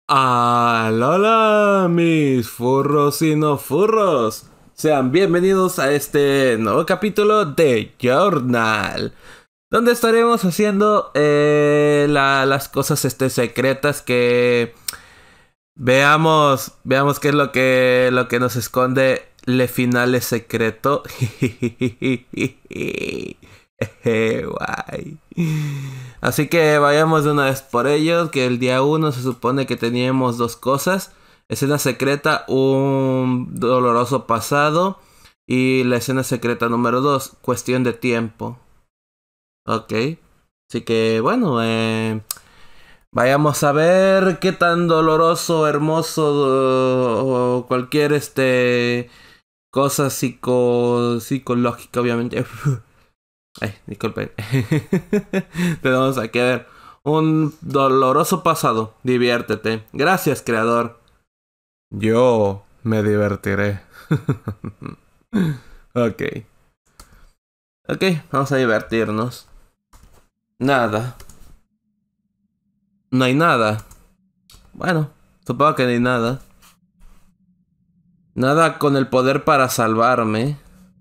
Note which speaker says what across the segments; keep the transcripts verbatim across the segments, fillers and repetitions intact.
Speaker 1: Alola, mis furros y no furros. Sean bienvenidos a este nuevo capítulo de Journal, donde estaremos haciendo eh, la- las cosas este, secretas que veamos, veamos qué es lo que, lo que nos esconde Le Finale Secreto. Guay. Así que vayamos de una vez por ellos, que el día uno se supone que teníamos dos cosas. Escena secreta, un doloroso pasado. Y la escena secreta número dos, cuestión de tiempo. Ok. Así que bueno, eh, vayamos a ver qué tan doloroso, hermoso o cualquier este cosa psico, psicológica, obviamente. Ay, disculpen. Tenemos aquí a ver. Un doloroso pasado. Diviértete. Gracias, creador. Yo me divertiré. Ok. Ok, vamos a divertirnos. Nada. No hay nada. Bueno, supongo que no hay nada. Nada con el poder para salvarme.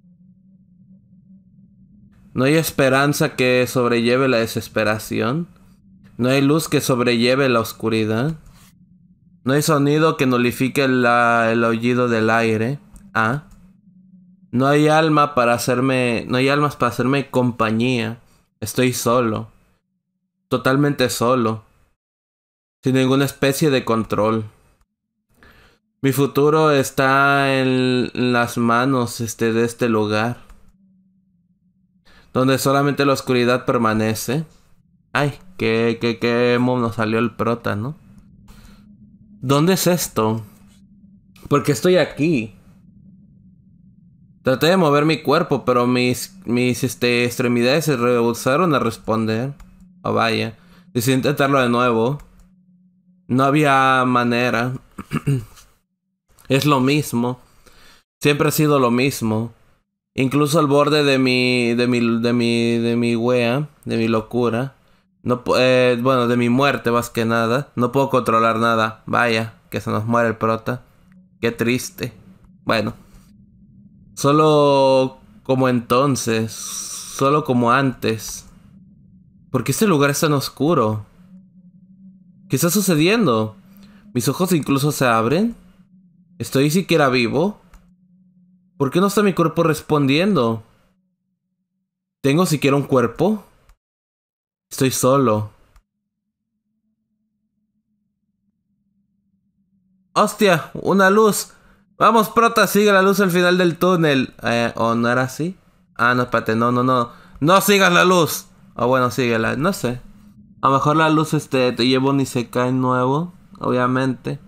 Speaker 1: No hay esperanza que sobrelleve la desesperación. No hay luz que sobrelleve la oscuridad. No hay sonido que nulifique la, el aullido del aire. Ah. No hay alma para hacerme. No hay almas para hacerme compañía. Estoy solo. Totalmente solo. Sin ninguna especie de control. Mi futuro está en las manos este, de este lugar. Donde solamente la oscuridad permanece. Ay, que, que, que nos salió el prota, ¿no? ¿Dónde es esto? ¿Por qué estoy aquí? Traté de mover mi cuerpo, pero mis, mis este, extremidades se rehusaron a responder. Oh, vaya. Decidí intentarlo de nuevo. No había manera. Es lo mismo. Siempre ha sido lo mismo. Incluso al borde de mi, de mi, de mi, de mi wea, de mi locura. No, eh, bueno, de mi muerte más que nada. No puedo controlar nada. Vaya, que se nos muere el prota. Qué triste. Bueno. Solo como entonces. Solo como antes. ¿Por qué este lugar es tan oscuro? ¿Qué está sucediendo? ¿Mis ojos incluso se abren? ¿Estoy siquiera vivo? ¿Por qué no está mi cuerpo respondiendo? ¿Tengo siquiera un cuerpo? Estoy solo. ¡Hostia! ¡Una luz! ¡Vamos, prota! Sigue la luz al final del túnel. Eh, ¿O no era así? Ah, no, espérate, no, no, no. ¡No sigas la luz! O bueno, síguela, no sé. A lo mejor la luz este te lleva un Isekai nuevo, obviamente.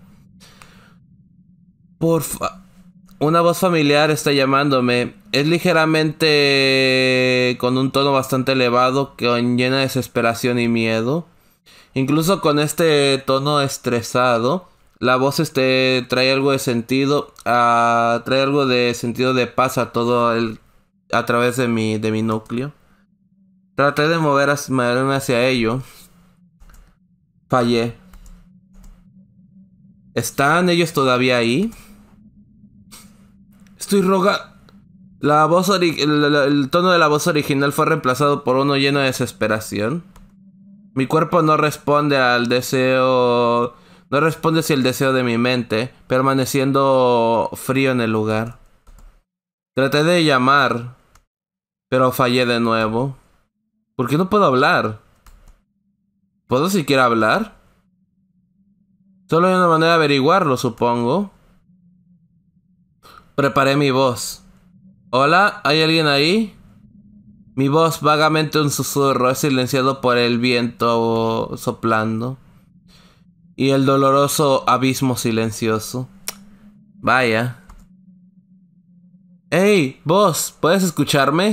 Speaker 1: Porfa. Una voz familiar está llamándome. Es ligeramente con un tono bastante elevado, con llena de desesperación y miedo. Incluso con este tono estresado, la voz este trae algo de sentido, uh, trae algo de sentido de paz a todo el a través de mi de mi núcleo. Traté de mover moverme hacia ello. Fallé. ¿Están ellos todavía ahí? Estoy roga. La voz ori el, el, el tono de la voz original fue reemplazado por uno lleno de desesperación. Mi cuerpo no responde al deseo. No responde hacia el deseo de mi mente, permaneciendo frío en el lugar. Traté de llamar, pero fallé de nuevo. ¿Por qué no puedo hablar? ¿Puedo siquiera hablar? Solo hay una manera de averiguarlo, supongo. Preparé mi voz. ¿Hola? ¿Hay alguien ahí? Mi voz, vagamente un susurro, es silenciado por el viento soplando. Y el doloroso abismo silencioso. Vaya. Hey, vos, ¿puedes escucharme?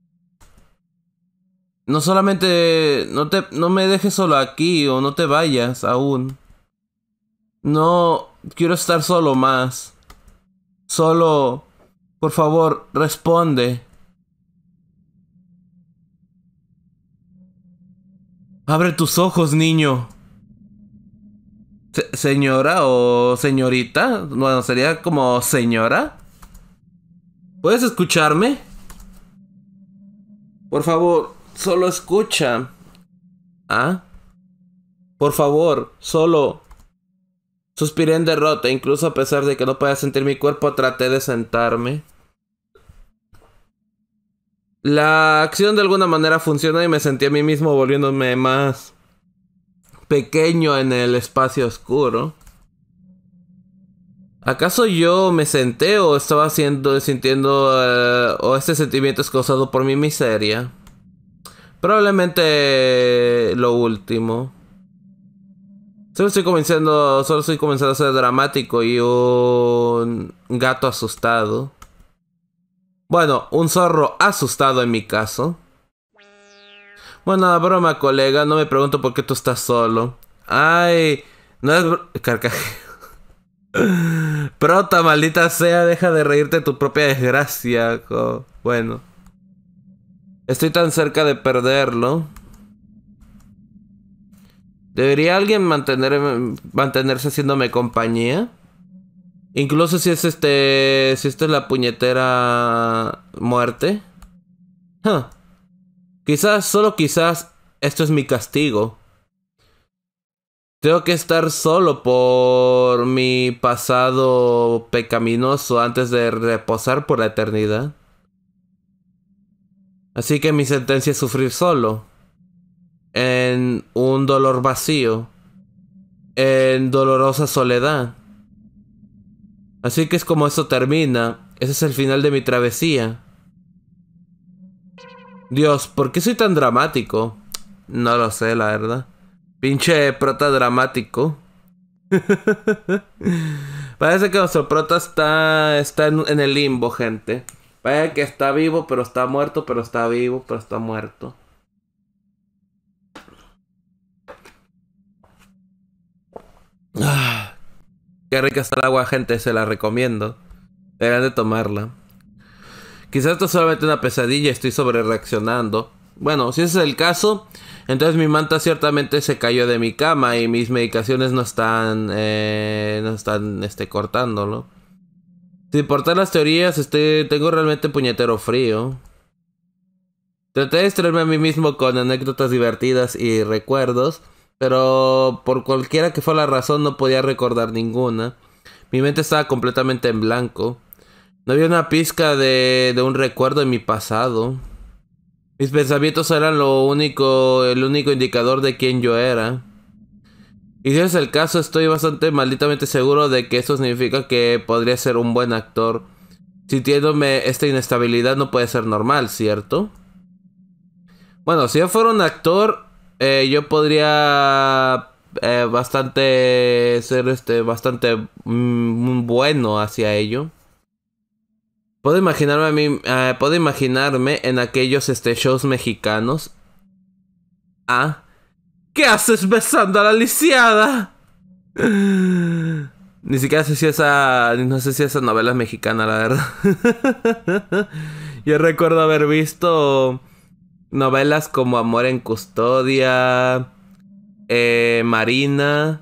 Speaker 1: No solamente... No te... No me dejes solo aquí o no te vayas aún. No... Quiero estar solo más. Solo... Por favor, responde. Abre tus ojos, niño. Se- señora o señorita. Bueno, sería como señora. ¿Puedes escucharme? Por favor, solo escucha. ¿Ah? Por favor, solo. Suspiré en derrota, incluso a pesar de que no podía sentir mi cuerpo, traté de sentarme. La acción de alguna manera funcionó y me sentí a mí mismo volviéndome más pequeño en el espacio oscuro. ¿Acaso yo me senté o estaba haciendo, sintiendo, uh, o este sentimiento es causado por mi miseria? Probablemente lo último. Solo estoy comenzando, solo estoy comenzando a ser dramático y un gato asustado. Bueno, un zorro asustado en mi caso. Bueno, broma, colega, no me pregunto por qué tú estás solo. Ay, no es... br- Carcajeo. Prota, maldita sea, deja de reírte de tu propia desgracia. Jo. Bueno. Estoy tan cerca de perderlo. ¿Debería alguien mantener, mantenerse haciéndome compañía? Incluso si es este... Si esta es la puñetera muerte. Huh. Quizás, solo quizás, esto es mi castigo. Tengo que estar solo por mi pasado pecaminoso antes de reposar por la eternidad. Así que mi sentencia es sufrir solo. En un dolor vacío. En dolorosa soledad. Así que es como eso termina. Ese es el final de mi travesía. Dios, ¿por qué soy tan dramático? No lo sé, la verdad. Pinche prota dramático. Parece que nuestro prota está, está en, en el limbo, gente. Parece que está vivo, pero está muerto, pero está vivo, pero está muerto. Ah, qué rica está el agua, gente, se la recomiendo. Deberían de tomarla. Quizás esto es solamente una pesadilla y estoy sobre reaccionando. Bueno, si ese es el caso, entonces mi manta ciertamente se cayó de mi cama y mis medicaciones no están, eh, no están, este, cortándolo. Sin importar las teorías, estoy, tengo realmente puñetero frío. Traté de distraerme a mí mismo con anécdotas divertidas y recuerdos, pero por cualquiera que fuera la razón no podía recordar ninguna. Mi mente estaba completamente en blanco. No había una pizca de, de un recuerdo de mi pasado. Mis pensamientos eran lo único, el único indicador de quién yo era. Y si es el caso, estoy bastante malditamente seguro de que eso significa que podría ser un buen actor. Sintiéndome esta inestabilidad no puede ser normal, ¿cierto? Bueno, si yo fuera un actor, eh, yo podría eh, bastante ser este bastante mm, bueno hacia ello. Puedo imaginarme a mí, eh, puedo imaginarme en aquellos este, shows mexicanos. Ah, ¿qué haces besando a la lisiada? Ni siquiera sé si esa, no sé si esa novela es mexicana, la verdad. Yo recuerdo haber visto novelas como Amor en Custodia, eh, Marina,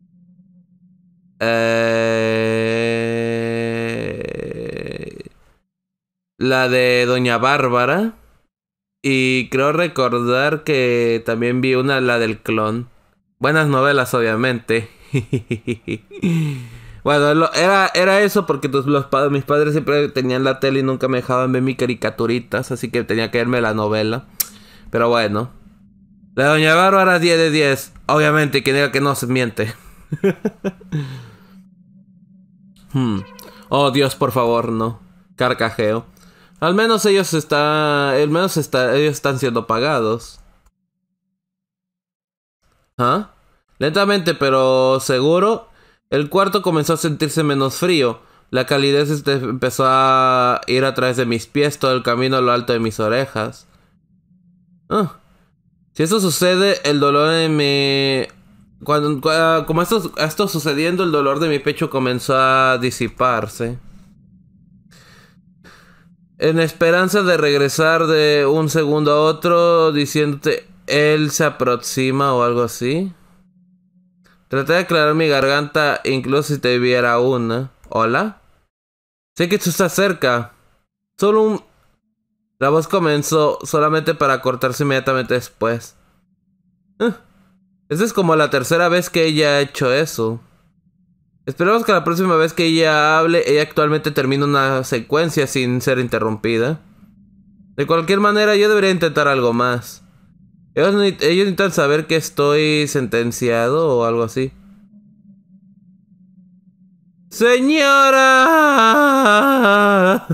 Speaker 1: eh, la de Doña Bárbara. Y creo recordar que también vi una, la del clon. Buenas novelas, obviamente. Bueno, lo- era, era eso porque tus- los, pa- mis padres siempre tenían la tele y nunca me dejaban ver mis caricaturitas, así que tenía que verme la novela. Pero bueno. La de Doña Bárbara, diez de diez. Obviamente, quien diga que no se miente. Hmm. Oh, Dios, por favor, no. Carcajeo. Al menos ellos están... Al menos está, ellos están siendo pagados. ¿Ah? Lentamente, pero seguro, el cuarto comenzó a sentirse menos frío. La calidez este, empezó a ir a través de mis pies todo el camino a lo alto de mis orejas. Ah. Si eso sucede, el dolor en mi... Cuando, cua- como esto, esto sucediendo, el dolor de mi pecho comenzó a disiparse. En esperanza de regresar de un segundo a otro, diciéndote, él se aproxima o algo así. Traté de aclarar mi garganta incluso si te viera una. ¿Hola? Sé que tú estás cerca. Solo un... La voz comenzó solamente para cortarse inmediatamente después. Eh, Esta es como la tercera vez que ella ha hecho eso. Esperemos que la próxima vez que ella hable, ella actualmente termine una secuencia sin ser interrumpida. De cualquier manera, yo debería intentar algo más. Ellos, ellos necesitan saber que estoy sentenciado o algo así. ¡Señora!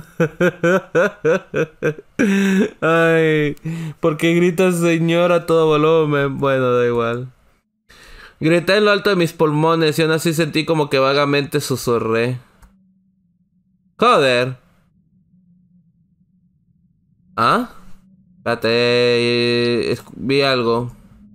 Speaker 1: Ay, ¿por qué gritas señora a todo volumen? Bueno, da igual. Grité en lo alto de mis pulmones y aún así sentí como que vagamente susurré. Joder. ¿Ah? Espérate, eh, vi algo.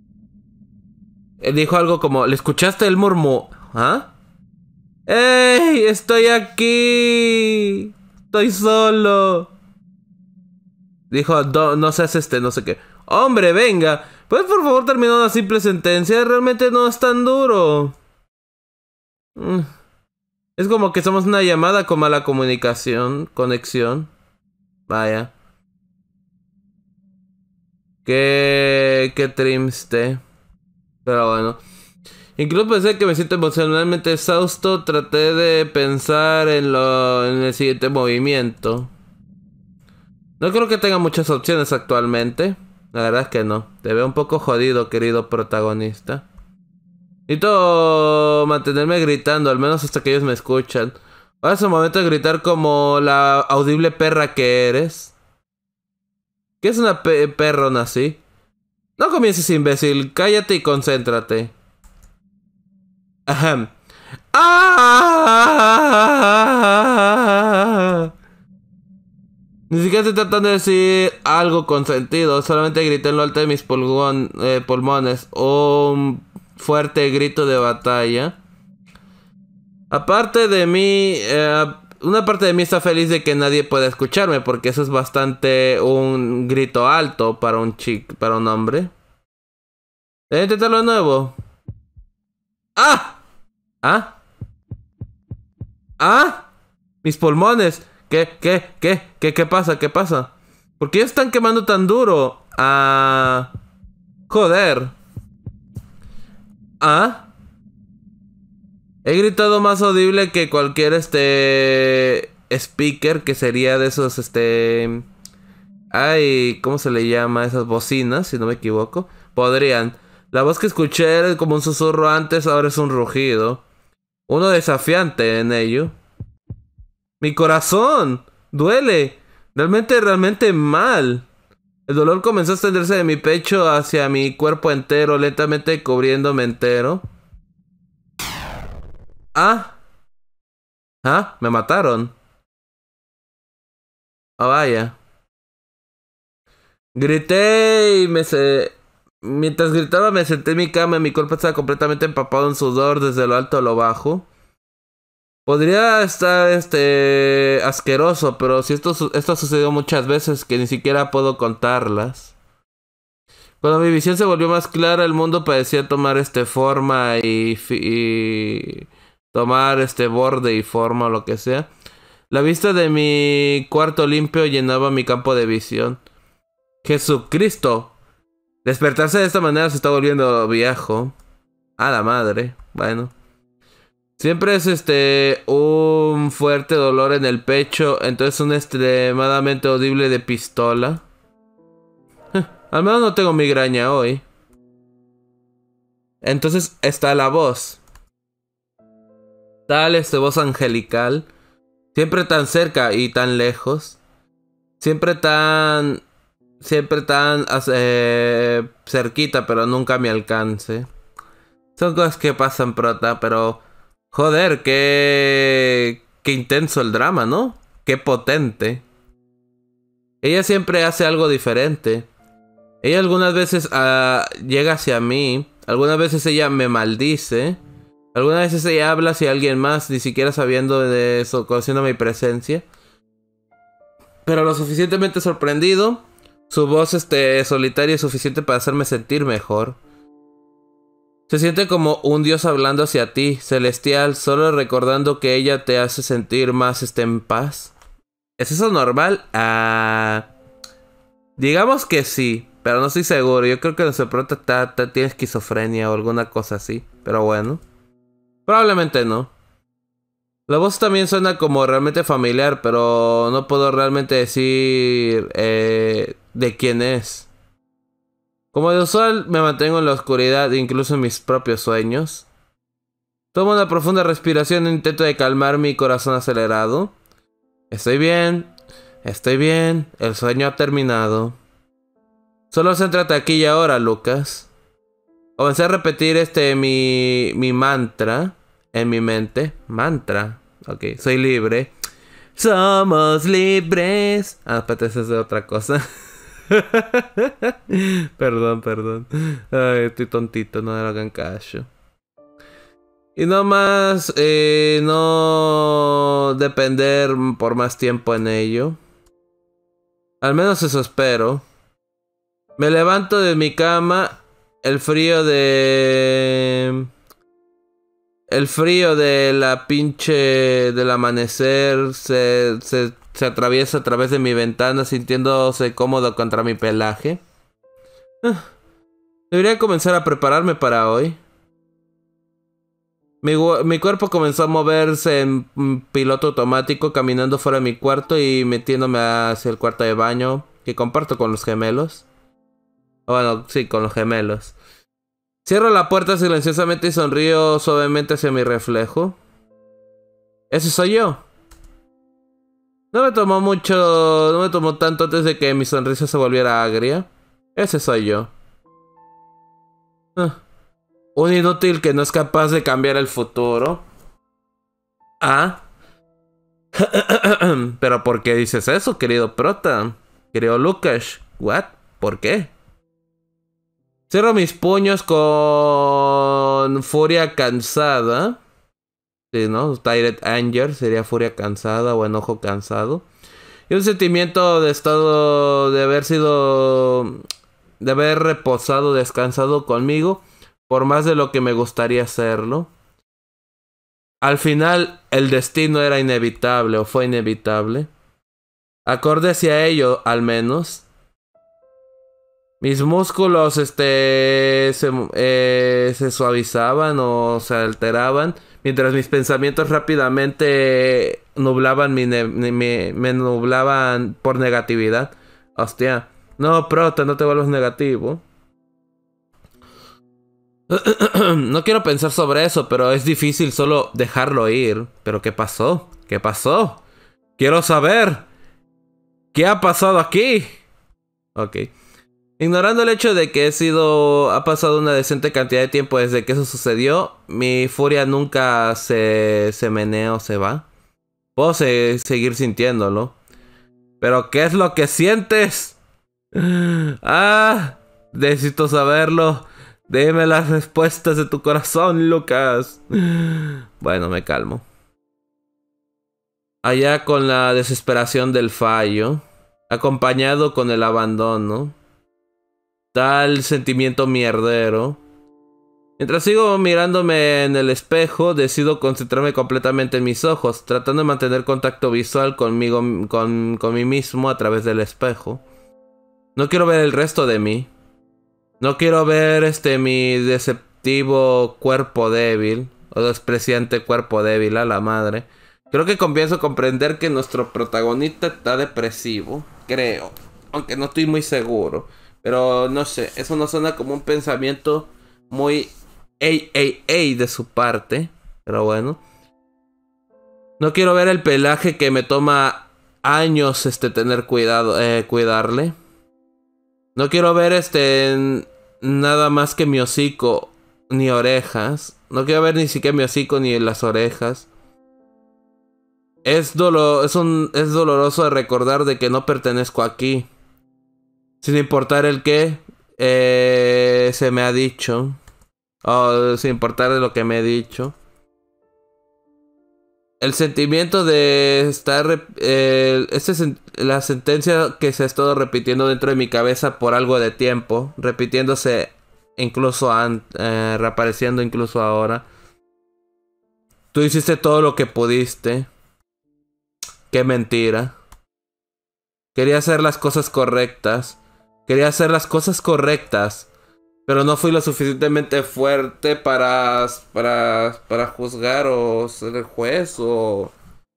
Speaker 1: Él dijo algo como, ¿le escuchaste el murmullo? ¿Ah? ¡Ey! ¡Estoy aquí! ¡Estoy solo! Dijo, no, no seas este, no sé qué. ¡Hombre, venga! ¿Puedes por favor terminar una simple sentencia? Realmente no es tan duro. Mm. Es como que somos una llamada con mala comunicación, conexión. Vaya. Qué... Qué triste. Pero bueno. Incluso pensé que me siento emocionalmente exhausto. Traté de pensar en lo... en el siguiente movimiento. No creo que tenga muchas opciones actualmente. La verdad es que no. Te veo un poco jodido, querido protagonista. Necesito mantenerme gritando, al menos hasta que ellos me escuchan. Ahora es el momento de gritar como la audible perra que eres. ¿Qué es una pe perrona así? No comiences, imbécil. Cállate y concéntrate. Ahem. ¡Ah! Ni siquiera estoy tratando de decir algo con sentido. Solamente grité en lo alto de mis pulgón, eh, pulmones. Un fuerte grito de batalla. Aparte de mí, eh, una parte de mí está feliz de que nadie pueda escucharme, porque eso es bastante un grito alto para un chico, para un hombre. Voy a intentarlo de nuevo. ¡Ah! ¿Ah? ¿Ah? Mis pulmones. ¿Qué, qué, qué, qué, qué pasa? ¿Qué pasa? ¿Por qué están quemando tan duro? Ah... Joder. ¿Ah? He gritado más audible que cualquier este speaker, que sería de esos este ay, ¿cómo se le llama? Esas bocinas, si no me equivoco. Podrían. La voz que escuché era como un susurro antes, ahora es un rugido. Uno desafiante en ello. Mi corazón duele. Realmente, realmente mal. El dolor comenzó a extenderse de mi pecho hacia mi cuerpo entero, lentamente cubriéndome entero. Ah. Ah, me mataron. Ah, vaya. Grité y me se... Mientras gritaba me senté en mi cama y mi cuerpo estaba completamente empapado en sudor desde lo alto a lo bajo. Podría estar este asqueroso, pero si esto, esto ha sucedido muchas veces que ni siquiera puedo contarlas. Cuando mi visión se volvió más clara, el mundo parecía tomar este forma y, y tomar este borde y forma o lo que sea. La vista de mi cuarto limpio llenaba mi campo de visión. Jesucristo. Despertarse de esta manera se está volviendo viejo. A la madre. Bueno. Siempre es este un fuerte dolor en el pecho, entonces un extremadamente audible de pistola. Al menos no tengo migraña hoy. Entonces está la voz. Tal este voz angelical. Siempre tan cerca y tan lejos. Siempre tan... Siempre tan eh, cerquita, pero nunca a mi alcance. Son cosas que pasan, prota, pero... Joder, qué... Qué intenso el drama, ¿no? Qué potente. Ella siempre hace algo diferente. Ella algunas veces uh, llega hacia mí. Algunas veces ella me maldice. Algunas veces ella habla hacia alguien más, ni siquiera sabiendo de eso, conociendo mi presencia. Pero lo suficientemente sorprendido. Su voz este, solitaria es suficiente para hacerme sentir mejor. Se siente como un dios hablando hacia ti, celestial, solo recordando que ella te hace sentir más este, en paz. ¿Es eso normal? Ah, digamos que sí, pero no estoy seguro. Yo creo que nuestro prota tiene esquizofrenia o alguna cosa así, pero bueno. Probablemente no. La voz también suena como realmente familiar, pero no puedo realmente decir eh, de quién es. Como de usual, me mantengo en la oscuridad, incluso en mis propios sueños. Tomo una profunda respiración e intento de calmar mi corazón acelerado. Estoy bien, estoy bien, el sueño ha terminado. Solo céntrate aquí y ahora, Lucas. Comencé a repetir este mi, mi mantra en mi mente. Mantra, ok, soy libre. Somos libres. Ah, espérate, eso es de otra cosa. Perdón, perdón. Ay, estoy tontito, no le hagan caso. Y no más, eh, no depender por más tiempo en ello. Al menos eso espero. Me levanto de mi cama. El frío de... El frío de la pinche... del amanecer se, se, se atraviesa a través de mi ventana, sintiéndose cómodo contra mi pelaje. Ah, debería comenzar a prepararme para hoy. Mi, mi cuerpo comenzó a moverse en piloto automático, caminando fuera de mi cuarto y metiéndome hacia el cuarto de baño que comparto con los gemelos. Bueno, sí, con los gemelos. Cierro la puerta silenciosamente y sonrío suavemente hacia mi reflejo. Ese soy yo. No me tomó mucho... No me tomó tanto antes de que mi sonrisa se volviera agria. Ese soy yo. Ah. Un inútil que no es capaz de cambiar el futuro. Ah. Pero ¿por qué dices eso, querido prota? Querido Lucas. ¿What? ¿Por qué? Cierro mis puños con furia cansada. Sí, ¿no? Tired Anger sería furia cansada o enojo cansado. Y un sentimiento de estado de haber sido... de haber reposado, descansado conmigo por más de lo que me gustaría hacerlo. Al final, el destino era inevitable o fue inevitable. Acorde hacia ello, al menos. Mis músculos este, se, eh, se suavizaban o se alteraban, mientras mis pensamientos rápidamente nublaban mi ne mi, me nublaban por negatividad. Hostia, no, prota, no te vuelvas negativo. No quiero pensar sobre eso, pero es difícil solo dejarlo ir. ¿Pero qué pasó? ¿Qué pasó? Quiero saber. ¿Qué ha pasado aquí? Ok. Ignorando el hecho de que he sido... ha pasado una decente cantidad de tiempo desde que eso sucedió, mi furia nunca se, se menea o se va. Puedo se, seguir sintiéndolo. ¿Pero qué es lo que sientes? Ah, necesito saberlo. Dime las respuestas de tu corazón, Lucas. Bueno, me calmo. Allá con la desesperación del fallo, acompañado con el abandono, tal sentimiento mierdero. Mientras sigo mirándome en el espejo, decido concentrarme completamente en mis ojos, tratando de mantener contacto visual conmigo, con, con mí mismo a través del espejo. No quiero ver el resto de mí. No quiero ver este mi deceptivo cuerpo débil, o despreciante cuerpo débil, a la madre. Creo que comienzo a comprender que nuestro protagonista está depresivo, creo, aunque no estoy muy seguro. Pero no sé, eso no suena como un pensamiento muy ey, ey, ey de su parte. Pero bueno. No quiero ver el pelaje que me toma años este tener cuidado, eh, cuidarle. No quiero ver este nada más que mi hocico ni orejas. No quiero ver ni siquiera mi hocico ni las orejas. Es, dolo es, un es doloroso de recordar de que no pertenezco aquí. Sin importar el qué eh, se me ha dicho. O sin importar de lo que me he dicho. El sentimiento de estar... Eh, esta es la sentencia que se ha estado repitiendo dentro de mi cabeza por algo de tiempo. Repitiéndose incluso an eh, reapareciendo incluso ahora. Tú hiciste todo lo que pudiste. Qué mentira. Quería hacer las cosas correctas. Quería hacer las cosas correctas. Pero no fui lo suficientemente fuerte para, para, para juzgar o ser el juez o...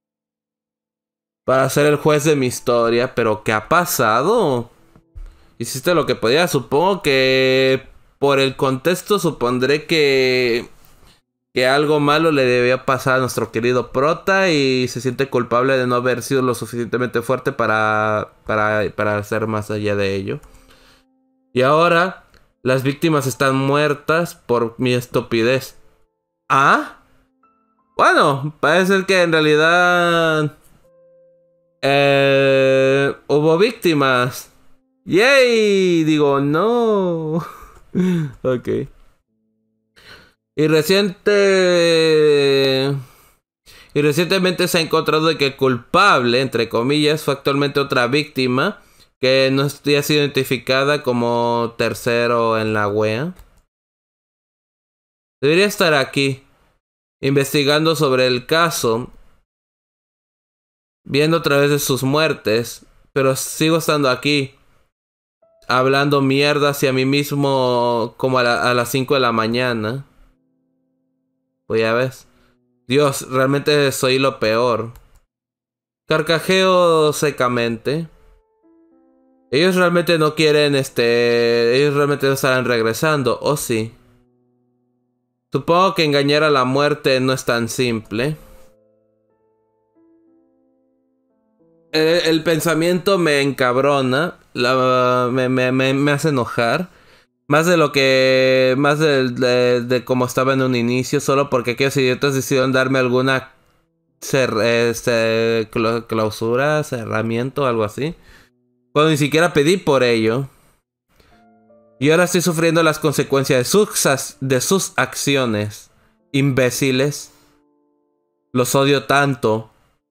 Speaker 1: Para ser el juez de mi historia. Pero ¿qué ha pasado? Hiciste lo que podía. Supongo que por el contexto supondré que... Que algo malo le debía pasar a nuestro querido prota y se siente culpable de no haber sido lo suficientemente fuerte para, para, para hacer más allá de ello. Y ahora las víctimas están muertas por mi estupidez. ¿Ah? Bueno, parece que en realidad eh, hubo víctimas. ¡Yay! Digo, no. Ok. Y reciente... Y recientemente se ha encontrado de que el culpable, entre comillas, fue actualmente otra víctima que no había sido identificada como tercero en la W E A. Debería estar aquí, investigando sobre el caso, viendo a través de sus muertes, pero sigo estando aquí, hablando mierda hacia mí mismo como a, la, a las cinco de la mañana. Pues ya ves. Dios, realmente soy lo peor. Carcajeo secamente. Ellos realmente no quieren, este... Ellos realmente no estarán regresando, ¿o sí? Supongo que engañar a la muerte no es tan simple. El, el pensamiento me encabrona. La, me, me, me, me hace enojar. Más de lo que... Más de, de, de como estaba en un inicio. Solo porque aquellos idiotas decidieron darme alguna... Cer, este, clausura, cerramiento, algo así. Cuando ni siquiera pedí por ello. Y ahora estoy sufriendo las consecuencias de sus, de sus acciones. Imbéciles. Los odio tanto.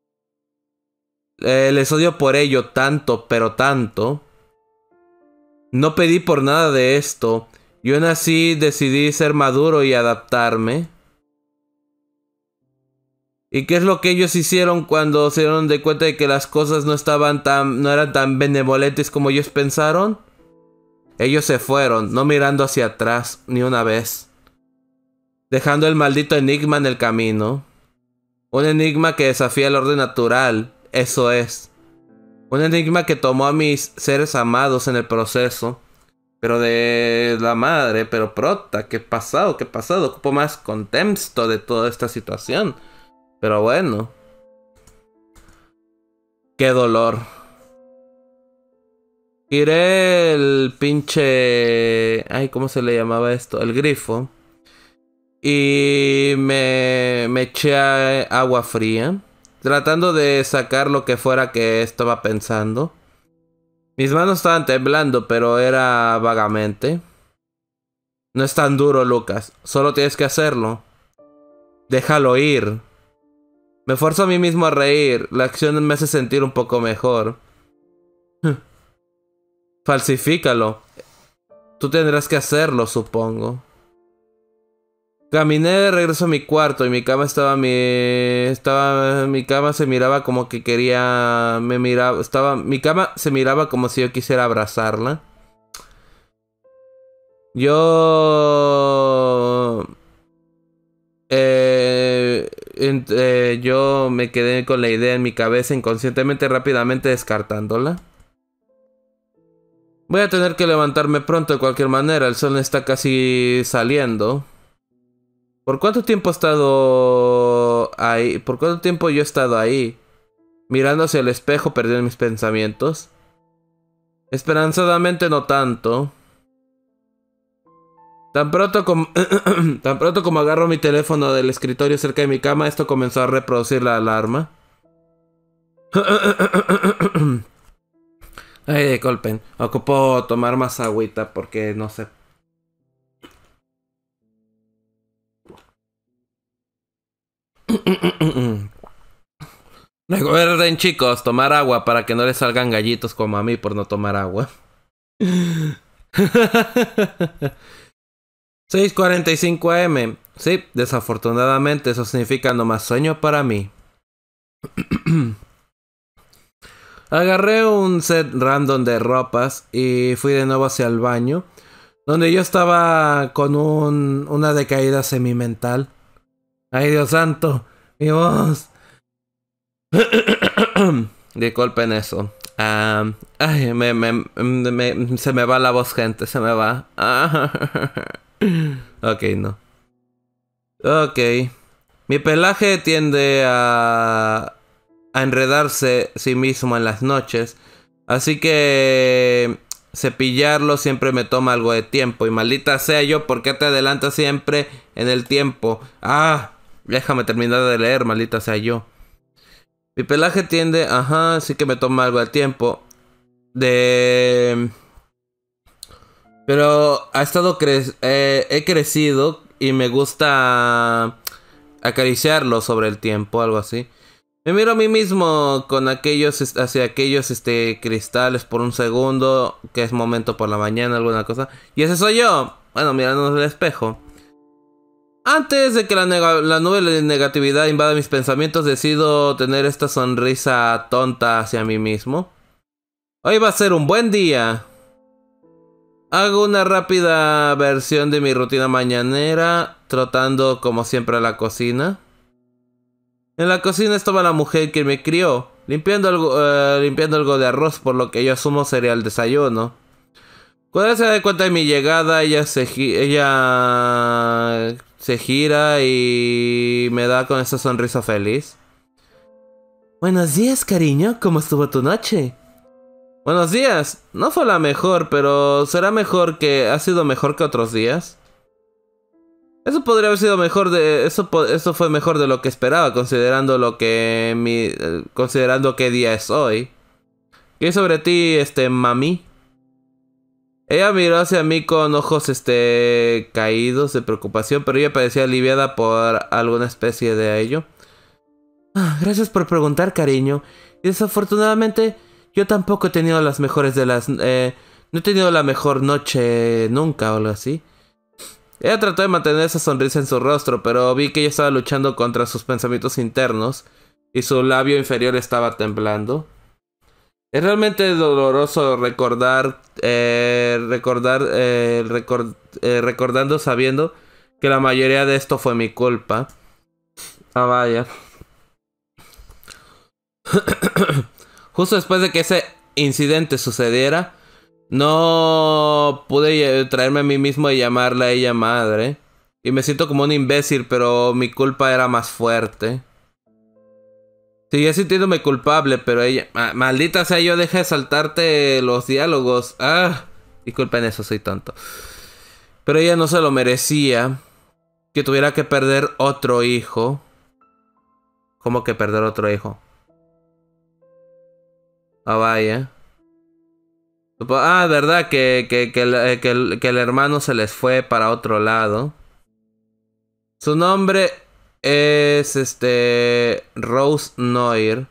Speaker 1: Eh, les odio por ello tanto, pero tanto. No pedí por nada de esto. Yo aún así decidí ser maduro y adaptarme. ¿Y qué es lo que ellos hicieron cuando se dieron de cuenta de que las cosas no estaban tan, no eran tan benevolentes como ellos pensaron? Ellos se fueron, no mirando hacia atrás ni una vez, dejando el maldito enigma en el camino. Un enigma que desafía el orden natural, eso es. Un enigma que tomó a mis seres amados en el proceso. Pero de la madre, pero prota, ¿qué pasado? ¿Qué pasado? Ocupo más contexto de toda esta situación. Pero bueno. Qué dolor. Tiré el pinche... Ay, ¿cómo se le llamaba esto? El grifo. Y me, me eché agua fría. Tratando de sacar lo que fuera que estaba pensando. Mis manos estaban temblando, pero era vagamente. No es tan duro, Lucas. Solo tienes que hacerlo. Déjalo ir. Me esfuerzo a mí mismo a reír. La acción me hace sentir un poco mejor. Falsifícalo. Tú tendrás que hacerlo, supongo. Caminé de regreso a mi cuarto y mi cama estaba mi estaba mi cama se miraba como que quería me miraba estaba mi cama se miraba como si yo quisiera abrazarla. Yo eh, eh, yo me quedé con la idea en mi cabeza inconscientemente, rápidamente descartándola. Voy a tener que levantarme pronto de cualquier manera, el sol está casi saliendo. ¿Por cuánto tiempo he estado ahí? ¿Por cuánto tiempo yo he estado ahí? Mirando hacia el espejo, perdiendo mis pensamientos. Esperanzadamente no tanto. Tan pronto como... Tan pronto como agarro mi teléfono del escritorio cerca de mi cama, esto comenzó a reproducir la alarma. Ay, disculpen. Ocupo tomar más agüita porque no sé. Recuerden, chicos, tomar agua para que no les salgan gallitos como a mí por no tomar agua. seis cuarenta y cinco a m. Sí, desafortunadamente eso significa no más sueño para mí. Agarré un set random de ropas y fui de nuevo hacia el baño, donde yo estaba con un, una decaída semimental. ¡Ay, Dios santo! ¡Mi voz! Disculpen eso. Um, ay, me, me, me, me, se me va la voz, gente, se me va. Ok, no. Ok. Mi pelaje tiende a, a enredarse sí mismo en las noches. Así que cepillarlo siempre me toma algo de tiempo. Y maldita sea yo, ¿por qué te adelantas siempre en el tiempo? Ah, déjame terminar de leer, maldita sea yo. Mi pelaje tiende, ajá, sí que me toma algo de tiempo. De... Pero ha estado cre eh, he crecido y me gusta acariciarlo sobre el tiempo, algo así. Me miro a mí mismo con aquellos, hacia aquellos este, cristales por un segundo, que es momento por la mañana, alguna cosa. Y ese soy yo. Bueno, mirándonos el espejo. Antes de que la, la nube de negatividad invada mis pensamientos, decido tener esta sonrisa tonta hacia mí mismo. Hoy va a ser un buen día. Hago una rápida versión de mi rutina mañanera, trotando como siempre a la cocina. En la cocina estaba la mujer que me crió, limpiando algo, uh, limpiando algo de arroz, por lo que yo asumo sería el desayuno. Cuando se da cuenta de mi llegada, ella se, ella se gira y me da con esa sonrisa feliz. Buenos días, cariño, ¿cómo estuvo tu noche? Buenos días, no fue la mejor, pero será mejor que... ¿Ha sido mejor que otros días? Eso podría haber sido mejor de... Eso, eso fue mejor de lo que esperaba, considerando lo que mi... Considerando qué día es hoy. ¿Qué sobre ti, este, mami? Ella miró hacia mí con ojos, este... caídos de preocupación, pero ella parecía aliviada por alguna especie de ello. Ah, gracias por preguntar, cariño. Y desafortunadamente, yo tampoco he tenido las mejores de las... Eh, no he tenido la mejor noche nunca o algo así. Ella trató de mantener esa sonrisa en su rostro, pero vi que ella estaba luchando contra sus pensamientos internos y su labio inferior estaba temblando. Es realmente doloroso recordar, eh, recordar, eh, record, eh, recordando sabiendo que la mayoría de esto fue mi culpa. Ah, vaya. Justo después de que ese incidente sucediera, no pude traerme a mí mismo y llamarla a ella madre. Y me siento como un imbécil, pero mi culpa era más fuerte. Seguía sintiéndome culpable, pero ella... Ah, maldita sea, yo dejé de saltarte los diálogos. Ah, disculpen eso, soy tonto. Pero ella no se lo merecía. Que tuviera que perder otro hijo. ¿Cómo que perder otro hijo? Ah, vaya. Ah, verdad, que, que, que, el, que, el, que el hermano se les fue para otro lado. Su nombre es este Rose Noir.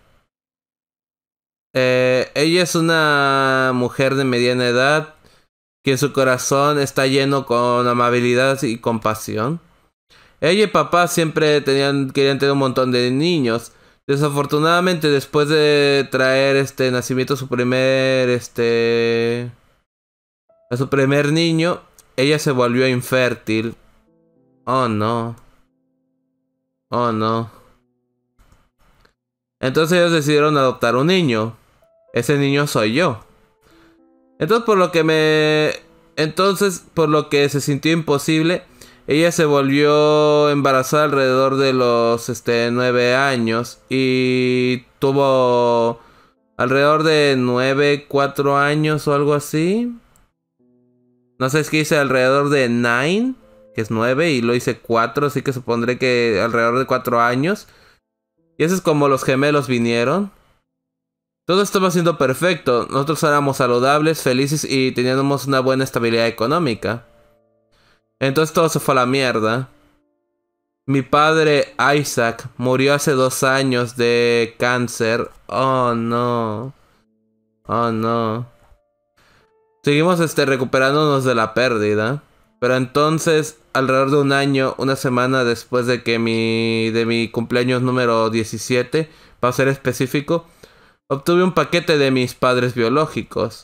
Speaker 1: Eh, ella es una mujer de mediana edad que su corazón está lleno con amabilidad y compasión. Ella y papá siempre tenían, querían tener un montón de niños. Desafortunadamente, después de traer este nacimiento a su primer este a su primer niño, ella se volvió infértil. Oh no. Oh no. Entonces ellos decidieron adoptar un niño. Ese niño soy yo. Entonces por lo que me entonces por lo que se sintió imposible, ella se volvió embarazada alrededor de los este, nueve años y tuvo alrededor de nueve, cuatro años o algo así. No sé, es que hice alrededor de nine, que es nueve, y lo hice cuatro, así que supondré que alrededor de cuatro años. Y eso es como los gemelos vinieron. Todo estaba siendo perfecto. Nosotros éramos saludables, felices y teníamos una buena estabilidad económica. Entonces todo se fue a la mierda. Mi padre Isaac murió hace dos años de cáncer. Oh no. Oh no. Seguimos este, recuperándonos de la pérdida. Pero entonces, alrededor de un año, una semana después de que mi, de mi cumpleaños número diecisiete, para ser específico, obtuve un paquete de mis padres biológicos.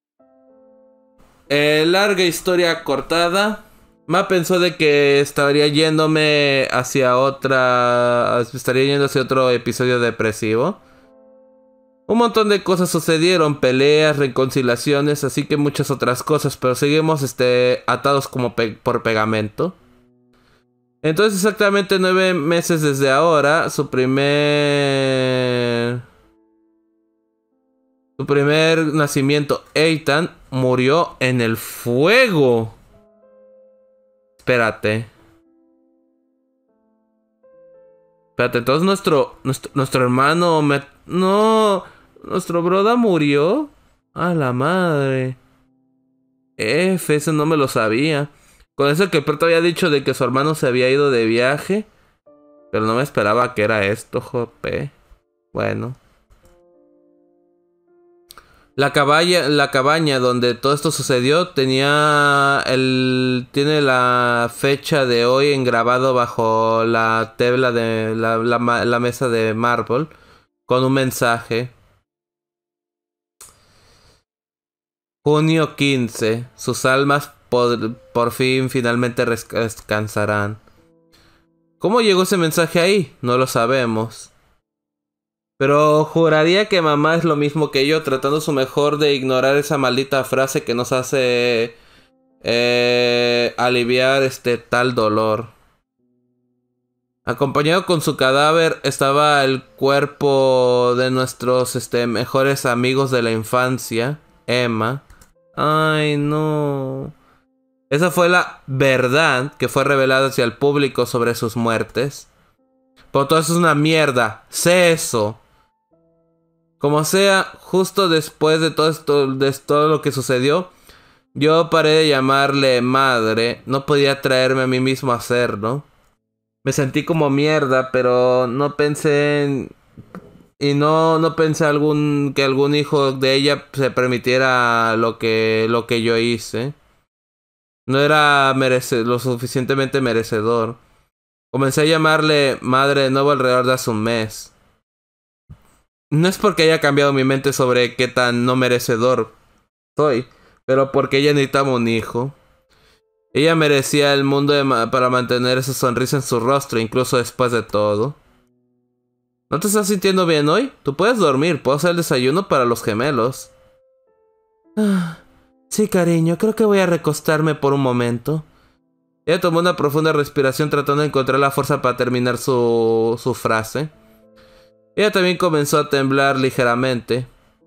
Speaker 1: Eh, larga historia cortada. Ma pensó de que estaría yéndome hacia otra... Estaría yendo hacia otro episodio depresivo. Un montón de cosas sucedieron, peleas, reconciliaciones, así que muchas otras cosas, pero seguimos este, atados como pe por pegamento. Entonces exactamente nueve meses desde ahora, su primer... Su primer nacimiento, Ethan, murió en el fuego. Espérate. Espérate, entonces nuestro, nuestro, nuestro hermano... Me... No... ¿Nuestro broda murió? A la madre. F, eso no me lo sabía. Con eso que Preto había dicho de que su hermano se había ido de viaje. Pero no me esperaba que era esto, jope. Bueno. La cabaña, la cabaña donde todo esto sucedió tenía el... Tiene la fecha de hoy engravado bajo la tabla de... La, la, la mesa de mármol. Con un mensaje. Junio quince. Sus almas por, por fin finalmente descansarán. ¿Cómo llegó ese mensaje ahí? No lo sabemos. Pero juraría que mamá es lo mismo que yo, tratando su mejor de ignorar esa maldita frase que nos hace eh, aliviar este tal dolor. Acompañado con su cadáver estaba el cuerpo de nuestros este, mejores amigos de la infancia, Emma. Ay, no. Esa fue la verdad que fue revelada hacia el público sobre sus muertes. Pero todo eso es una mierda. Sé eso. Como sea, justo después de todo esto, de todo lo que sucedió, yo paré de llamarle madre. No podía traerme a mí mismo a hacerlo. Me sentí como mierda, pero no pensé en... Y no, no pensé algún, que algún hijo de ella se permitiera lo que, lo que yo hice. No era merece, lo suficientemente merecedor. Comencé a llamarle madre de nuevo alrededor de hace un mes. No es porque haya cambiado mi mente sobre qué tan no merecedor soy, pero porque ella necesitaba un hijo. Ella merecía el mundo de ma para mantener esa sonrisa en su rostro, incluso después de todo. ¿No te estás sintiendo bien hoy? Tú puedes dormir, puedo hacer el desayuno para los gemelos. Ah, sí, cariño, creo que voy a recostarme por un momento. Ella tomó una profunda respiración tratando de encontrar la fuerza para terminar su, su frase. Ella también comenzó a temblar ligeramente.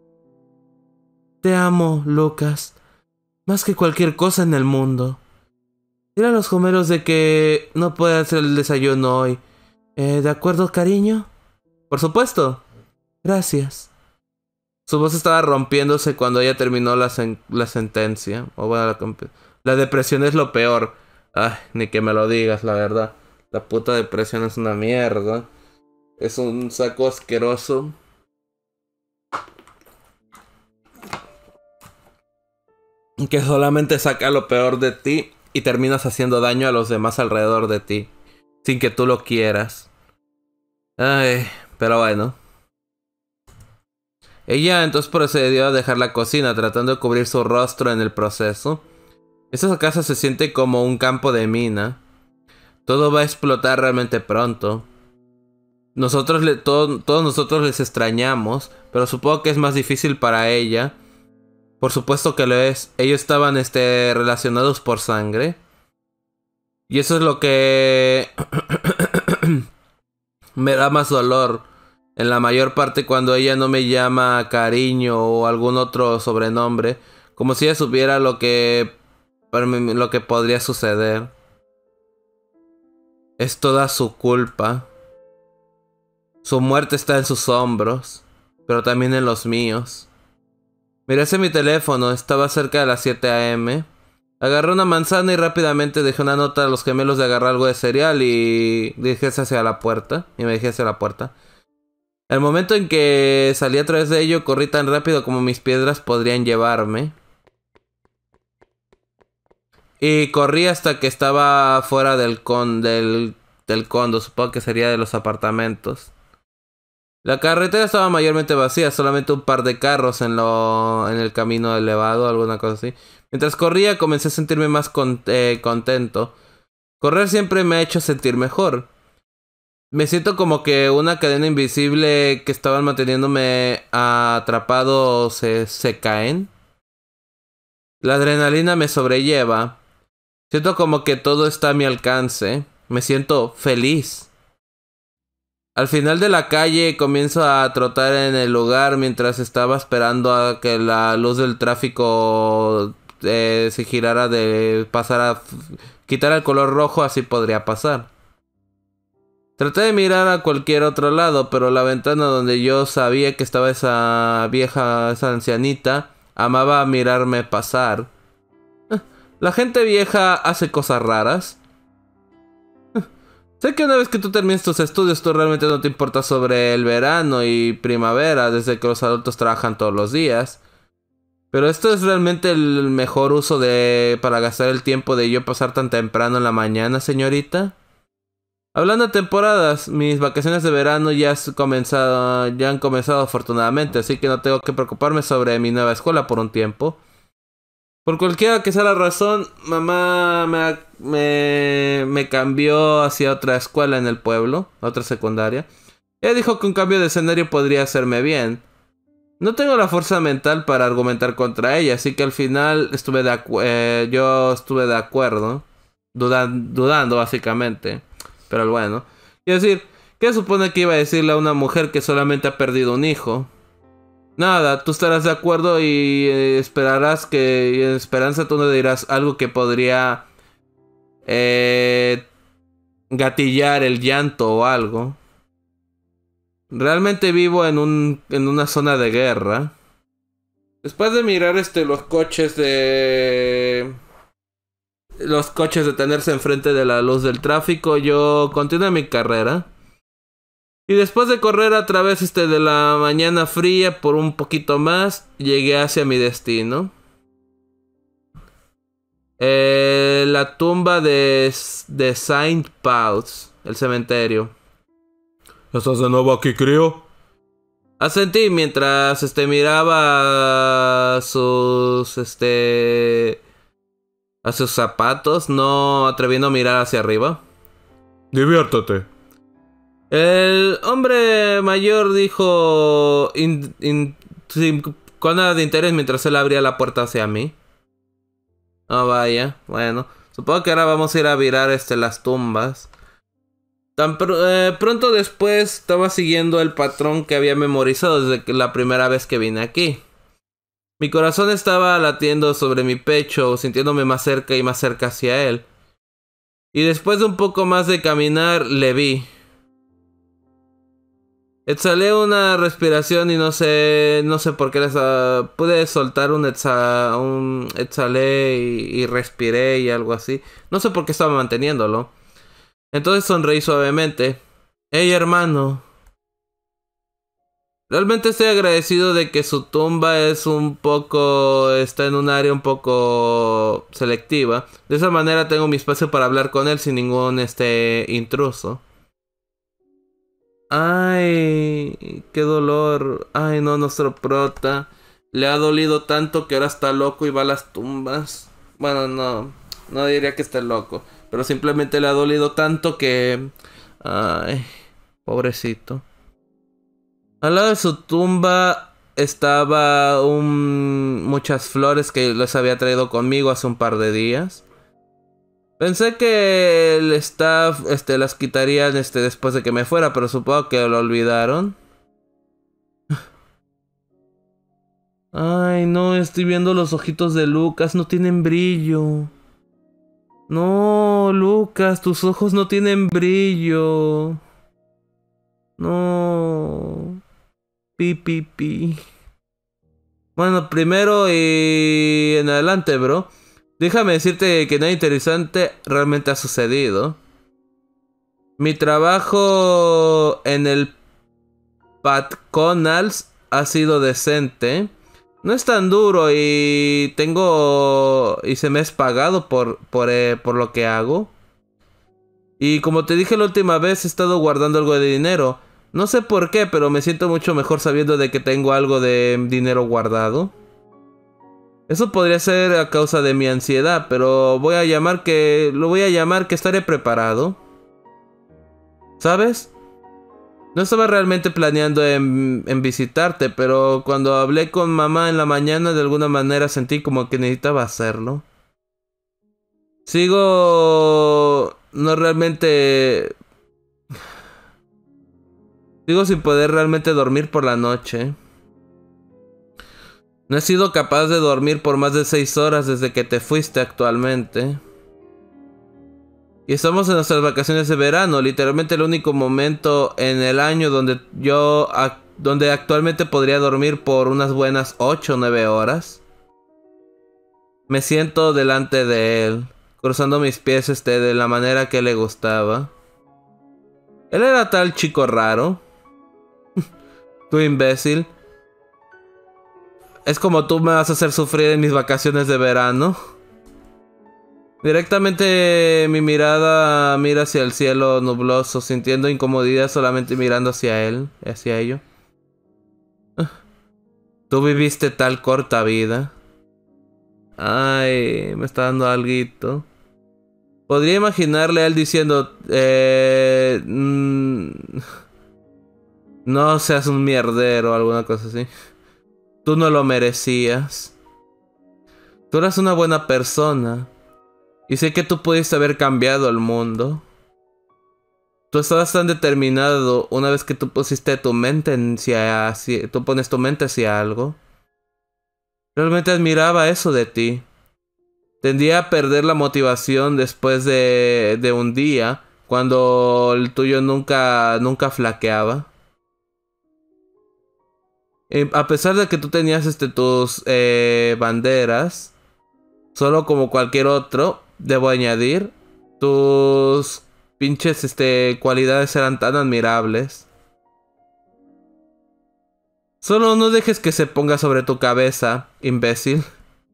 Speaker 1: Te amo, Lucas. Más que cualquier cosa en el mundo. Dile a los gemelos de que no puede hacer el desayuno hoy. Eh, ¿De acuerdo, cariño? Por supuesto. Gracias. Su voz estaba rompiéndose cuando ella terminó la, sen la sentencia. O bueno, la, la depresión es lo peor. Ay, ni que me lo digas, la verdad. La puta depresión es una mierda. Es un saco asqueroso. Que solamente saca lo peor de ti y terminas haciendo daño a los demás alrededor de ti. Sin que tú lo quieras. Ay, pero bueno. Ella entonces procedió a dejar la cocina, tratando de cubrir su rostro en el proceso. Esa casa se siente como un campo de mina. Todo va a explotar realmente pronto. Nosotros, le, todo, todos nosotros les extrañamos, pero supongo que es más difícil para ella. Por supuesto que lo es. Ellos estaban este, relacionados por sangre. Y eso es lo que me da más dolor. En la mayor parte cuando ella no me llama cariño o algún otro sobrenombre. Como si ella supiera lo que, lo que podría suceder. Es toda su culpa. Su muerte está en sus hombros, pero también en los míos. Miré hacia mi teléfono, estaba cerca de las siete a eme Agarré una manzana y rápidamente dejé una nota a los gemelos de agarrar algo de cereal y dije hacia la puerta. Y me dije hacia la puerta. El momento en que salí a través de ello, corrí tan rápido como mis piedras podrían llevarme. Y corrí hasta que estaba fuera del con del, del condo, supongo que sería de los apartamentos. La carretera estaba mayormente vacía, solamente un par de carros en lo en el camino elevado, alguna cosa así. Mientras corría comencé a sentirme más con, eh, contento. Correr siempre me ha hecho sentir mejor. Me siento como que una cadena invisible que estaban manteniéndome atrapado se, se caen. La adrenalina me sobrelleva. Siento como que todo está a mi alcance. Me siento feliz. Al final de la calle comienzo a trotar en el lugar mientras estaba esperando a que la luz del tráfico eh, se girara de pasar a quitar el color rojo, así podría pasar. Traté de mirar a cualquier otro lado, pero la ventana donde yo sabía que estaba esa vieja, esa ancianita, amaba mirarme pasar. La gente vieja hace cosas raras. Sé que una vez que tú termines tus estudios, tú realmente no te importa sobre el verano y primavera, desde que los adultos trabajan todos los días. Pero esto es realmente el mejor uso de para gastar el tiempo de yo pasar tan temprano en la mañana, señorita. Hablando de temporadas, mis vacaciones de verano ya, has comenzado, ya han comenzado afortunadamente, así que no tengo que preocuparme sobre mi nueva escuela por un tiempo. Por cualquiera que sea la razón, mamá me, me, me cambió hacia otra escuela en el pueblo, otra secundaria. Ella dijo que un cambio de escenario podría hacerme bien. No tengo la fuerza mental para argumentar contra ella, así que al final estuve de eh, yo estuve de acuerdo, dudan dudando básicamente. Pero bueno, quiero decir, ¿qué supone que iba a decirle a una mujer que solamente ha perdido un hijo? Nada, tú estarás de acuerdo y eh, esperarás que... Y en esperanza tú no dirás algo que podría... Eh, gatillar el llanto o algo. Realmente vivo en un en una zona de guerra. Después de mirar este los coches de... Los coches detenerse enfrente de la luz del tráfico, yo continué mi carrera. Y después de correr a través este de la mañana fría por un poquito más, llegué hacia mi destino. Eh, la tumba de, de Saint Paul's, el cementerio.
Speaker 2: ¿Estás de nuevo aquí, crío?
Speaker 1: Asentí mientras este miraba sus este a sus zapatos, no atreviendo a mirar hacia arriba.
Speaker 2: Diviértete.
Speaker 1: El hombre mayor dijo in, in, sin, con nada de interés mientras él abría la puerta hacia mí. Oh, vaya, bueno. Supongo que ahora vamos a ir a virar este, las tumbas. Tan pr eh, pronto después estaba siguiendo el patrón que había memorizado desde que la primera vez que vine aquí. Mi corazón estaba latiendo sobre mi pecho, sintiéndome más cerca y más cerca hacia él. Y después de un poco más de caminar, le vi. Exhalé una respiración y no sé, no sé por qué les, uh, pude soltar un, exa, un exhalé y, y respiré y algo así. No sé por qué estaba manteniéndolo. Entonces sonreí suavemente. Hey, hermano. Realmente estoy agradecido de que su tumba es un poco... está en un área un poco selectiva. De esa manera tengo mi espacio para hablar con él sin ningún este intruso. Ay, qué dolor. Ay, no, nuestro prota. Le ha dolido tanto que ahora está loco y va a las tumbas. Bueno, no. No diría que esté loco. Pero simplemente le ha dolido tanto que... Ay, pobrecito. Al lado de su tumba estaba un... muchas flores que les había traído conmigo hace un par de días. Pensé que el staff este, las quitarían este, después de que me fuera, pero supongo que lo olvidaron. Ay, no, estoy viendo los ojitos de Lucas, no tienen brillo. No, Lucas, tus ojos no tienen brillo. No. Pi, pi, pi. Bueno, primero y en adelante, bro. Déjame decirte que nada interesante realmente ha sucedido. Mi trabajo en el Pat Connells ha sido decente. No es tan duro y tengo... y se me es pagado por, por, eh, por lo que hago. Y como te dije la última vez, he estado guardando algo de dinero. No sé por qué, pero me siento mucho mejor sabiendo de que tengo algo de dinero guardado. Eso podría ser a causa de mi ansiedad, pero voy a llamar que... lo voy a llamar que estaré preparado. ¿Sabes? No estaba realmente planeando en, en visitarte, pero cuando hablé con mamá en la mañana, de alguna manera sentí como que necesitaba hacerlo. Sigo... no realmente... Sigo sin poder realmente dormir por la noche. No he sido capaz de dormir por más de seis horas desde que te fuiste actualmente. Y estamos en nuestras vacaciones de verano, literalmente el único momento en el año donde yo... donde actualmente podría dormir por unas buenas ocho o nueve horas. Me siento delante de él, cruzando mis pies este de la manera que le gustaba. Él era tal chico raro. Tú imbécil. Es como tú me vas a hacer sufrir en mis vacaciones de verano. Directamente mi mirada mira hacia el cielo nubloso, sintiendo incomodidad solamente mirando hacia él, hacia ello. Tú viviste tal corta vida. Ay, me está dando alguito. Podría imaginarle a él diciendo, eh, mmm, no seas un mierdero o alguna cosa así. Tú no lo merecías. Tú eras una buena persona. Y sé que tú pudiste haber cambiado el mundo. Tú estabas tan determinado una vez que tú pusiste tu mente hacia, hacia... tú pones tu mente hacia algo. Realmente admiraba eso de ti. Tendía a perder la motivación después de, de un día, cuando el tuyo nunca, nunca flaqueaba. Y a pesar de que tú tenías este, tus eh, banderas, solo como cualquier otro, debo añadir, tus pinches este, cualidades eran tan admirables. Solo no dejes que se ponga sobre tu cabeza, imbécil.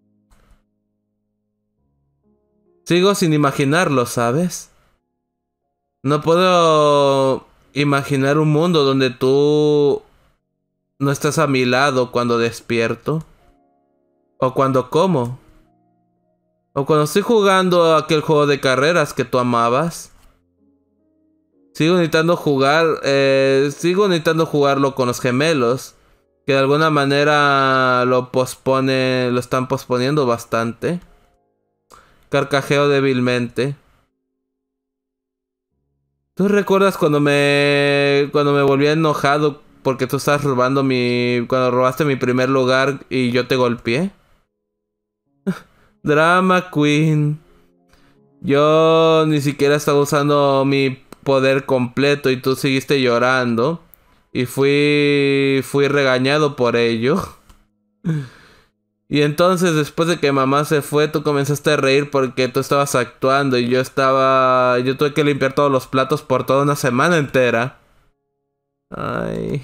Speaker 1: Sigo sin imaginarlo, ¿sabes? No puedo imaginar un mundo donde tú no estás a mi lado cuando despierto. O cuando como. O cuando estoy jugando aquel juego de carreras que tú amabas. Sigo necesitando jugar, eh, sigo necesitando jugarlo con los gemelos. Que de alguna manera lo pospone, lo están posponiendo bastante. Carcajeo débilmente. ¿Tú recuerdas cuando me, cuando me volví enojado porque tú estabas robando mi, cuando robaste mi primer lugar y yo te golpeé? Drama Queen. Yo ni siquiera estaba usando mi poder completo y tú seguiste llorando. Y fui, fui regañado por ello. Y entonces después de que mamá se fue, tú comenzaste a reír porque tú estabas actuando y yo estaba... Yo tuve que limpiar todos los platos por toda una semana entera. Ay.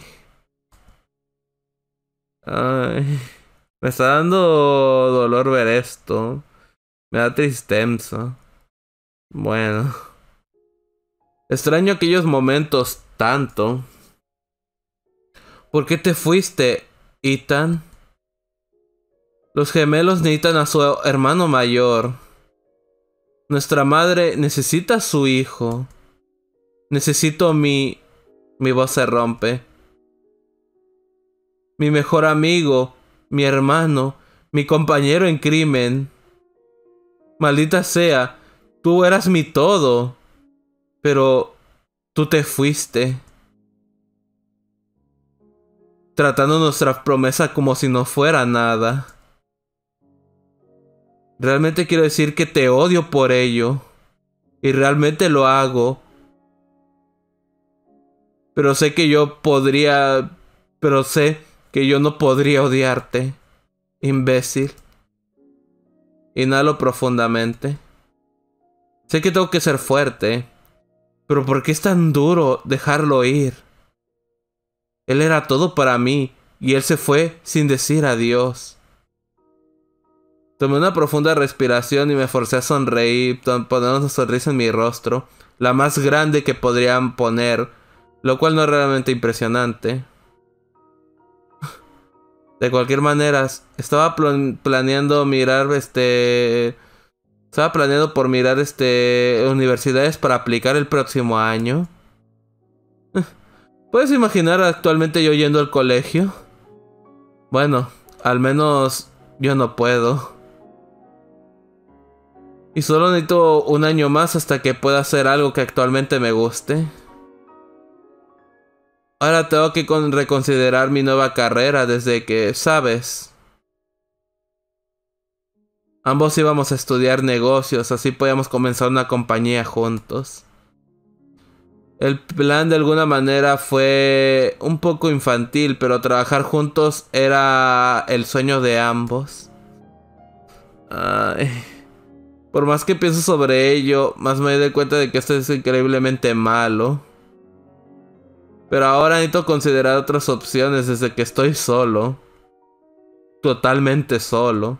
Speaker 1: Ay. Me está dando dolor ver esto. Me da tristeza. Bueno. Extraño aquellos momentos tanto. ¿Por qué te fuiste, Ethan? Los gemelos necesitan a su hermano mayor. Nuestra madre necesita a su hijo. Necesito mi... Mi voz se rompe. Mi mejor amigo, mi hermano, mi compañero en crimen. Maldita sea, tú eras mi todo. Pero tú te fuiste. Tratando nuestra promesa como si no fuera nada. Realmente quiero decir que te odio por ello. Y realmente lo hago. Pero sé que yo podría... Pero sé que yo no podría odiarte. Imbécil. Inhalo profundamente. Sé que tengo que ser fuerte. Pero ¿por qué es tan duro dejarlo ir? Él era todo para mí. y él se fue sin decir adiós. Tomé una profunda respiración y me forcé a sonreír, poner una sonrisa en mi rostro, la más grande que podrían poner, lo cual no es realmente impresionante. De cualquier manera, estaba pl planeando mirar este... Estaba planeando por mirar este... universidades para aplicar el próximo año. ¿Puedes imaginar actualmente yo yendo al colegio? Bueno, al menos yo no puedo. Y solo necesito un año más hasta que pueda hacer algo que actualmente me guste. Ahora tengo que reconsiderar mi nueva carrera desde que, ¿sabes? Ambos íbamos a estudiar negocios, así podíamos comenzar una compañía juntos. El plan de alguna manera fue un poco infantil, pero trabajar juntos era el sueño de ambos. Ay. Por más que pienso sobre ello, más me doy cuenta de que esto es increíblemente malo. Pero ahora necesito considerar otras opciones desde que estoy solo. Totalmente solo.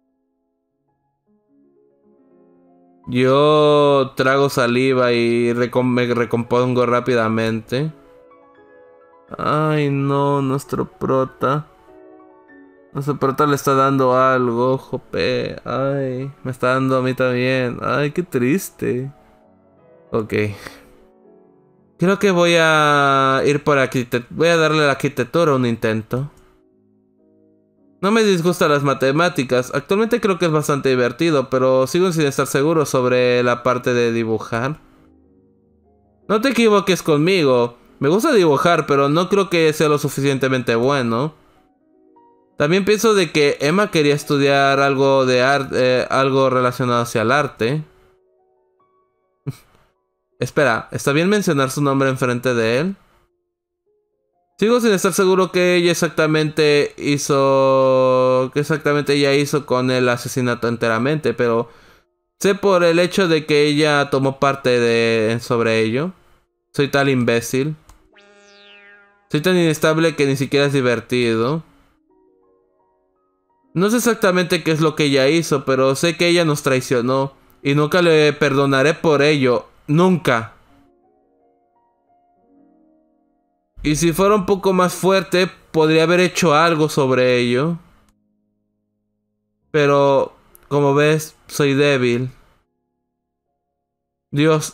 Speaker 1: Yo trago saliva y recom me recompongo rápidamente. Ay, no, nuestro prota. Nuestro prota le está dando algo, jope. Ay, me está dando a mí también. Ay, qué triste. Ok. Creo que voy a ir por arquitectura. Voy a darle a la arquitectura un intento. No me disgustan las matemáticas. Actualmente creo que es bastante divertido, pero sigo sin estar seguro sobre la parte de dibujar. No te equivoques conmigo. Me gusta dibujar, pero no creo que sea lo suficientemente bueno. También pienso de que Emma quería estudiar algo de arte, eh, algo relacionado hacia el arte. Espera, ¿está bien mencionar su nombre enfrente de él? Sigo sin estar seguro que ella exactamente hizo... que exactamente ella hizo con el asesinato enteramente, pero sé por el hecho de que ella tomó parte de sobre ello. Soy tal imbécil. Soy tan inestable que ni siquiera es divertido. No sé exactamente qué es lo que ella hizo, pero sé que ella nos traicionó y nunca le perdonaré por ello. Nunca. Y si fuera un poco más fuerte, podría haber hecho algo sobre ello. Pero, como ves, soy débil. Dios,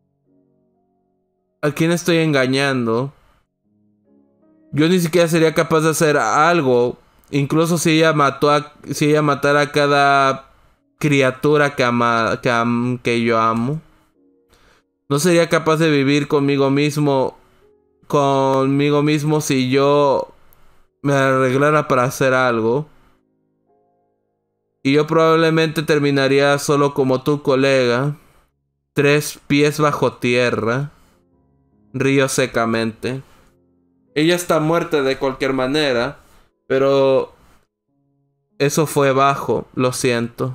Speaker 1: ¿a quién estoy engañando? Yo ni siquiera sería capaz de hacer algo. Incluso si ella mató a... Si ella matara a cada criatura que, ama, que, am, que yo amo. No sería capaz de vivir conmigo mismo. Conmigo mismo si yo me arreglara para hacer algo. Y yo probablemente terminaría solo como tu colega. Tres pies bajo tierra. Río secamente. Ella está muerta de cualquier manera. Pero... eso fue bajo. Lo siento.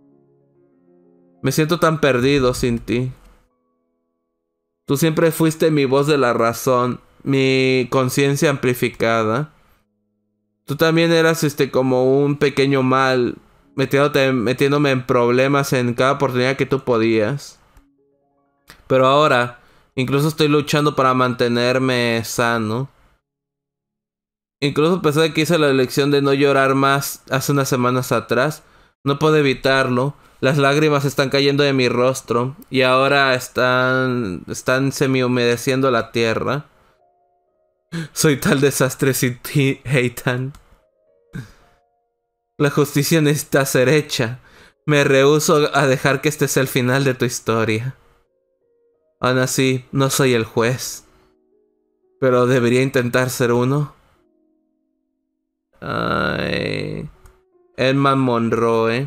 Speaker 1: Me siento tan perdido sin ti. Tú siempre fuiste mi voz de la razón. Mi conciencia amplificada. Tú también eras este como un pequeño mal. Metiéndote, metiéndome en problemas en cada oportunidad que tú podías. Pero ahora, incluso estoy luchando para mantenerme sano. Incluso a pesar de que hice la elección de no llorar más hace unas semanas atrás, no puedo evitarlo. Las lágrimas están cayendo de mi rostro y ahora están, están semi-humedeciendo la tierra. Soy tal desastre sin ti, Eitan. La justicia necesita ser hecha. Me rehúso a dejar que este sea el final de tu historia. Aún así, no soy el juez. Pero debería intentar ser uno. Ay... Edmund Monroe.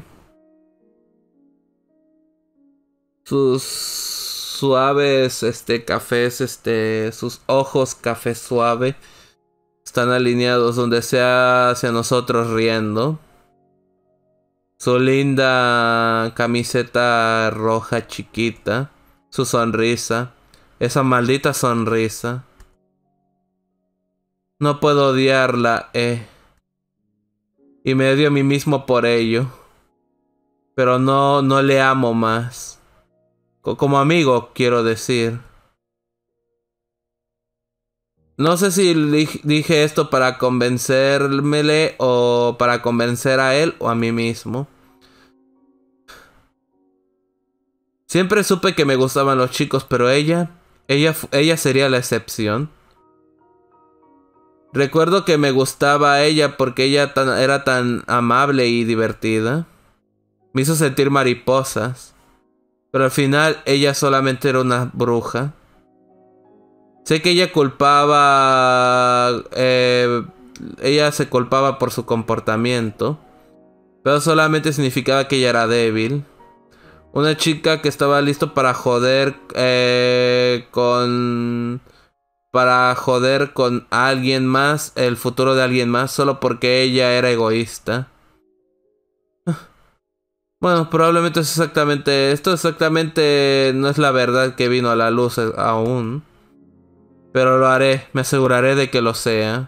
Speaker 1: Sus suaves, este, cafés, este, sus ojos café suave están alineados donde sea hacia nosotros riendo. Su linda camiseta roja chiquita. Su sonrisa. Esa maldita sonrisa. No puedo odiarla, eh. Y me odio a mí mismo por ello. Pero no, no le amo más. Como amigo, quiero decir. No sé si dije esto para convencérmele o para convencer a él o a mí mismo. Siempre supe que me gustaban los chicos, pero ella, ella, ella sería la excepción. Recuerdo que me gustaba a ella porque ella tan, era tan amable y divertida. Me hizo sentir mariposas. Pero al final ella solamente era una bruja. Sé que ella culpaba... Eh, ella se culpaba por su comportamiento. Pero solamente significaba que ella era débil. Una chica que estaba listo para joder eh, con... Para joder con alguien más, el futuro de alguien más, solo porque ella era egoísta. Bueno, probablemente es exactamente... Esto exactamente no es la verdad que vino a la luz aún. Pero lo haré, me aseguraré de que lo sea.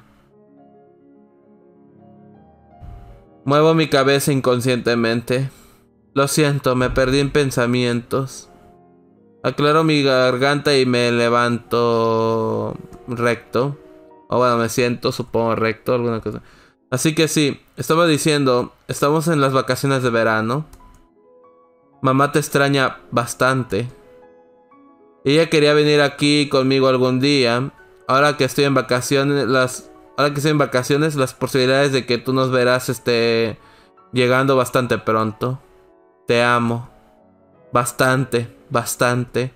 Speaker 1: Muevo mi cabeza inconscientemente. Lo siento, me perdí en pensamientos. Aclaro mi garganta y me levanto recto. O bueno, me siento, supongo, recto, alguna cosa. Así que sí, estaba diciendo, estamos en las vacaciones de verano. Mamá te extraña bastante. Ella quería venir aquí conmigo algún día. Ahora que estoy en vacaciones, las ahora que estoy en vacaciones, las posibilidades de que tú nos verás esté llegando bastante pronto. Te amo. Bastante, bastante.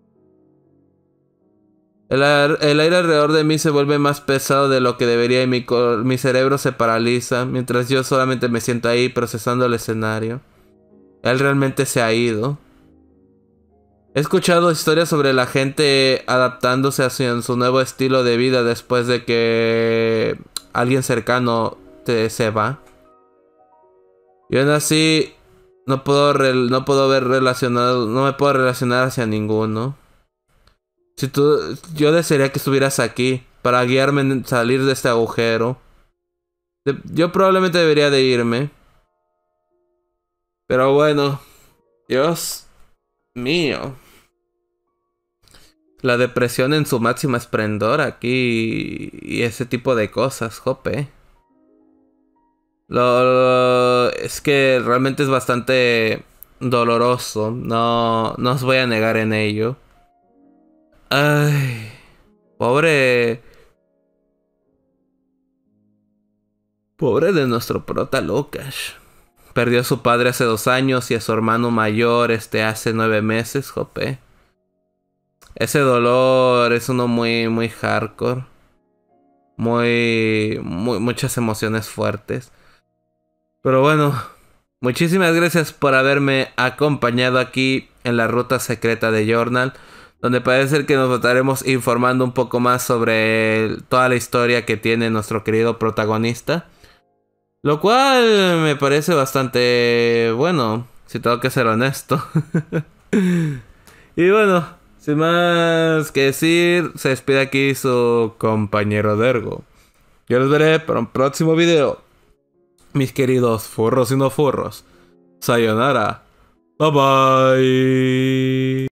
Speaker 1: El, el aire alrededor de mí se vuelve más pesado de lo que debería y mi, mi cerebro se paraliza mientras yo solamente me siento ahí procesando el escenario. Él realmente se ha ido. He escuchado historias sobre la gente adaptándose a su, su nuevo estilo de vida después de que alguien cercano te, se va. Y aún así no puedo, no puedo ver relacionado, no me puedo relacionar hacia ninguno. Si tú, yo desearía que estuvieras aquí para guiarme en salir de este agujero. De, yo probablemente debería de irme. Pero bueno, Dios mío. La depresión en su máxima esplendor aquí y ese tipo de cosas, jope. Lo, lo, es que realmente es bastante doloroso, no, no os voy a negar en ello. Ay, pobre... Pobre de nuestro prota Lucas. Perdió a su padre hace dos años y a su hermano mayor este hace nueve meses, jope. Ese dolor es uno muy, muy hardcore. Muy, muy, muchas emociones fuertes. Pero bueno, muchísimas gracias por haberme acompañado aquí en la ruta secreta de Journal, donde parece ser que nos estaremos informando un poco más sobre toda la historia que tiene nuestro querido protagonista. Lo cual me parece bastante bueno, si tengo que ser honesto. Y bueno, sin más que decir, se despide aquí su compañero Dergo. Yo los veré para un próximo video. Mis queridos furros y no furros. Sayonara. Bye bye.